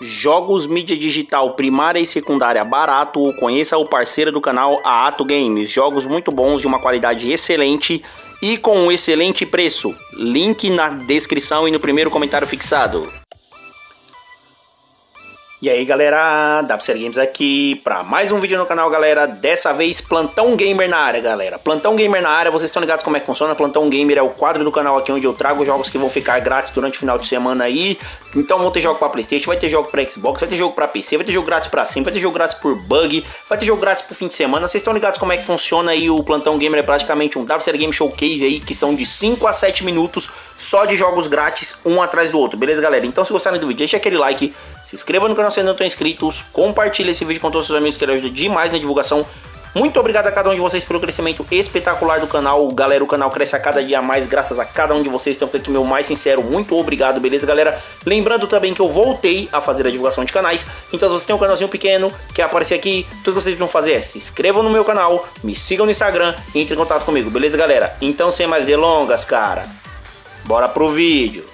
Jogos mídia digital primária e secundária barato. Conheça o parceiro do canal, a Ato Games. Jogos muito bons, de uma qualidade excelente e com um excelente preço. Link na descrição e no primeiro comentário fixado. E aí galera, WCL Games aqui para mais um vídeo no canal, galera. Dessa vez Plantão Gamer na área, galera. Plantão Gamer na área, vocês estão ligados como é que funciona? Plantão Gamer é o quadro do canal aqui onde eu trago jogos que vão ficar grátis durante o final de semana aí. Então vão ter jogo para Playstation, vai ter jogo para Xbox, vai ter jogo para PC, vai ter jogo grátis para Steam, vai ter jogo grátis por bug, vai ter jogo grátis pro fim de semana. Vocês estão ligados como é que funciona aí? O Plantão Gamer é praticamente um WCL Game Showcase aí, que são de 5 a 7 minutos só de jogos grátis, um atrás do outro, beleza, galera? Então se gostarem do vídeo, deixa aquele like, se inscreva no canal se ainda não estão inscritos, compartilhe esse vídeo com todos os seus amigos que ele ajuda demais na divulgação. Muito obrigado a cada um de vocês pelo crescimento espetacular do canal, galera. O canal cresce a cada dia mais graças a cada um de vocês. Então aqui meu mais sincero muito obrigado, beleza, galera? Lembrando também que eu voltei a fazer a divulgação de canais. Então se você tem um canalzinho pequeno, quer aparecer aqui, tudo que vocês precisam fazer é se inscrevam no meu canal, me sigam no Instagram e entrem em contato comigo, beleza, galera? Então sem mais delongas, cara, bora pro vídeo.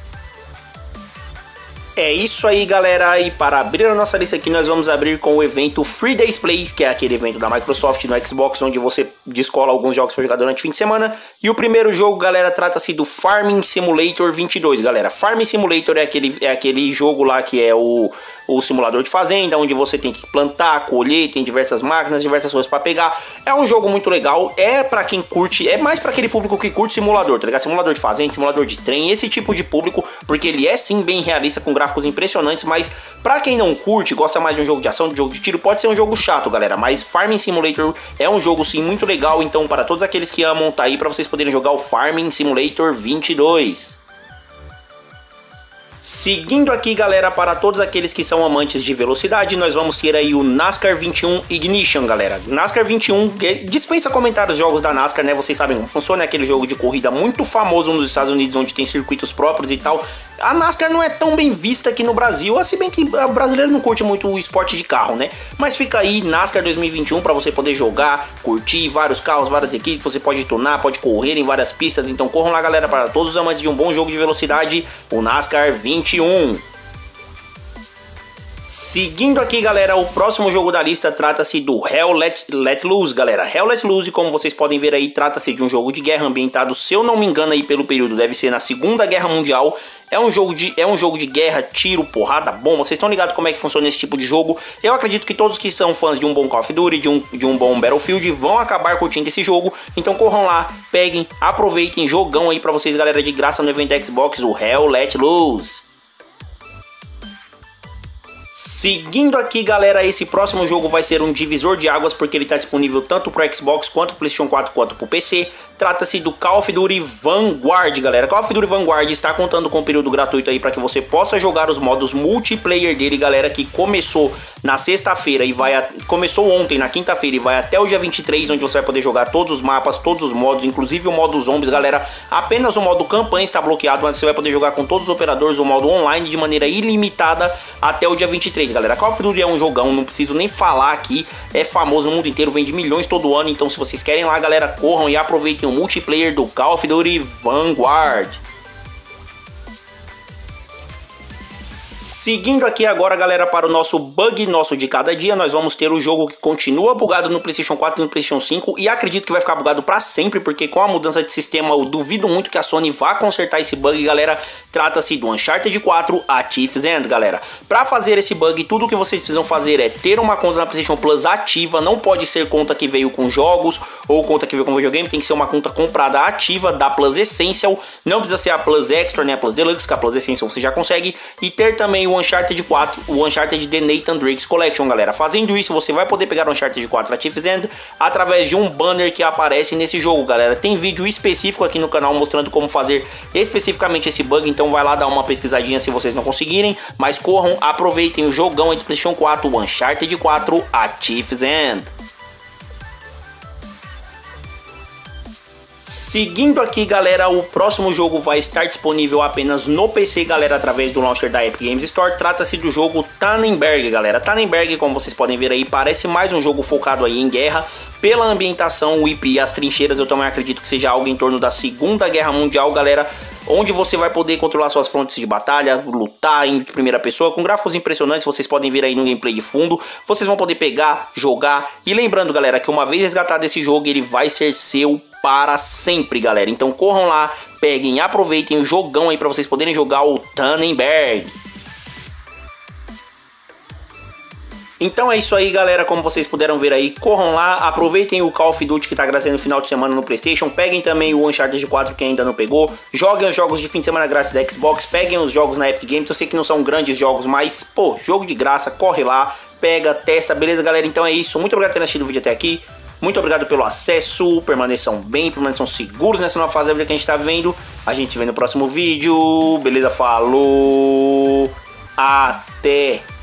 É isso aí, galera, e para abrir a nossa lista aqui nós vamos abrir com o evento Free Days Plays, que é aquele evento da Microsoft no Xbox, onde você descola alguns jogos para jogar durante o fim de semana. E o primeiro jogo, galera, trata-se do Farming Simulator 22, galera. Farming Simulator é aquele jogo lá que é o simulador de fazenda, onde você tem que plantar, colher, tem diversas máquinas, diversas coisas para pegar. É um jogo muito legal, é para quem curte, é mais para aquele público que curte simulador, tá ligado? Simulador de fazenda, simulador de trem, esse tipo de público, porque ele é sim bem realista, com gráficos impressionantes, mas pra quem não curte, gosta mais de um jogo de ação, de um jogo de tiro, pode ser um jogo chato, galera, mas Farming Simulator é um jogo sim muito legal. Então para todos aqueles que amam, tá aí pra vocês poderem jogar o Farming Simulator 22. Seguindo aqui, galera, para todos aqueles que são amantes de velocidade, nós vamos ter aí o NASCAR 21 Ignition, galera. NASCAR 21 dispensa comentários jogos da NASCAR, né? Vocês sabem como funciona, é aquele jogo de corrida muito famoso nos Estados Unidos, onde tem circuitos próprios e tal. A NASCAR não é tão bem vista aqui no Brasil, se bem que o brasileiro não curte muito o esporte de carro, né? Mas fica aí NASCAR 2021 para você poder jogar, curtir vários carros, várias equipes, você pode tunar, pode correr em várias pistas. Então corram lá, galera, para todos os amantes de um bom jogo de velocidade, o NASCAR 21. Seguindo aqui, galera, o próximo jogo da lista trata-se do Hell Let Loose, galera. Hell Let Loose, como vocês podem ver aí, trata-se de um jogo de guerra ambientado, se eu não me engano aí pelo período, deve ser na Segunda Guerra Mundial. É um jogo de guerra, tiro, porrada, bomba. Vocês estão ligados como é que funciona esse tipo de jogo? Eu acredito que todos que são fãs de um bom Call of Duty, de um bom Battlefield, vão acabar curtindo esse jogo. Então corram lá, peguem, aproveitem, jogão aí pra vocês, galera, de graça no evento Xbox, o Hell Let Loose. Seguindo aqui, galera, esse próximo jogo vai ser um divisor de águas, porque ele está disponível tanto para Xbox quanto para PlayStation 4 quanto para o PC. Trata-se do Call of Duty Vanguard, galera. Call of Duty Vanguard está contando com um período gratuito aí para que você possa jogar os modos multiplayer dele, galera, que começou na sexta-feira e começou ontem, na quinta-feira, e vai até o dia 23, onde você vai poder jogar todos os mapas, todos os modos, inclusive o modo zombies, galera. Apenas o modo campanha está bloqueado, mas você vai poder jogar com todos os operadores o modo online de maneira ilimitada até o dia 23, galera. Call of Duty é um jogão, não preciso nem falar aqui, é famoso no mundo inteiro, vende milhões todo ano. Então se vocês querem lá, galera, corram e aproveitem o multiplayer do Call of Duty Vanguard. Seguindo aqui agora, galera, para o nosso bug nosso de cada dia, nós vamos ter o jogo que continua bugado no PlayStation 4 e no PlayStation 5, e acredito que vai ficar bugado para sempre, porque com a mudança de sistema eu duvido muito que a Sony vá consertar esse bug, galera. Trata-se do Uncharted 4 A Thief's End, galera. Para fazer esse bug, tudo que vocês precisam fazer é ter uma conta na PlayStation Plus ativa. Não pode ser conta que veio com jogos ou conta que veio com videogame, tem que ser uma conta comprada ativa da Plus Essential. Não precisa ser a Plus Extra, né, a Plus Deluxe, que a Plus Essential você já consegue. E ter também o Uncharted 4, o Uncharted The Nathan Drake's Collection, galera. Fazendo isso, você vai poder pegar o Uncharted 4 A Thief's End através de um banner que aparece nesse jogo, galera. Tem vídeo específico aqui no canal mostrando como fazer especificamente esse bug, então vai lá dar uma pesquisadinha se vocês não conseguirem. Mas corram, aproveitem o jogão entre PlayStation 4, o Uncharted 4 A Thief's End. Seguindo aqui, galera, o próximo jogo vai estar disponível apenas no PC, galera, através do launcher da Epic Games Store. Trata-se do jogo Tannenberg, galera. Tannenberg, como vocês podem ver aí, parece mais um jogo focado aí em guerra. Pela ambientação, o IP e as trincheiras, eu também acredito que seja algo em torno da Segunda Guerra Mundial, galera. onde você vai poder controlar suas frontes de batalha, lutar em primeira pessoa, com gráficos impressionantes, vocês podem ver aí no gameplay de fundo. Vocês vão poder pegar, jogar, e lembrando, galera, que uma vez resgatado esse jogo, ele vai ser seu para sempre, galera. Então corram lá, peguem, aproveitem o jogão aí para vocês poderem jogar o Tannenberg. Então é isso aí, galera, como vocês puderam ver aí, corram lá, aproveitem o Call of Duty que tá grátis no final de semana no PlayStation, peguem também o Uncharted 4 que ainda não pegou, joguem os jogos de fim de semana grátis da Xbox, peguem os jogos na Epic Games, eu sei que não são grandes jogos, mas, pô, jogo de graça, corre lá, pega, testa, beleza, galera? Então é isso, muito obrigado por ter assistido o vídeo até aqui, muito obrigado pelo acesso, permaneçam bem, permaneçam seguros nessa nova fase da vida que a gente tá vendo, a gente se vê no próximo vídeo, beleza? Falou, até!